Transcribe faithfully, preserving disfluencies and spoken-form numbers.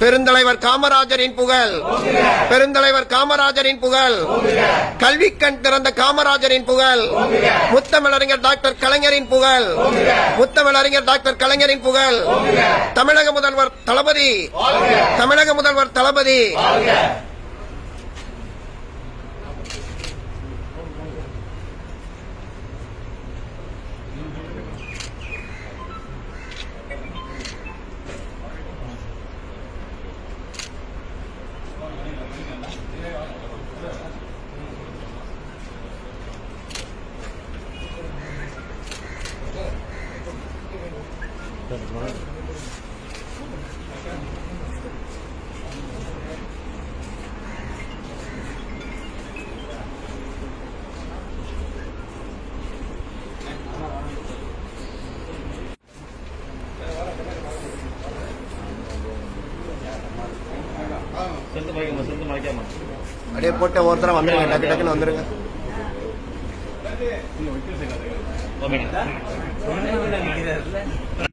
பெருந்தலைவர் காமராஜரின் புகழ், பெருந்தலைவர் காமராஜரின் புகழ், கல்வி கண் திறந்த காமராஜரின் புகழ், முத்தமிழறிஞர் டாக்டர் கலைஞரின் புகழ், முத்தமிழறிஞர் டாக்டர் கலைஞரின் புகழ், தமிழக முதல்வர் தளபதி, தமிழக முதல்வர் தளபதி. அப்படியே போட்ட ஒருத்தர வந்துருங்க, டக்கு டக்குன்னு வந்துருங்க.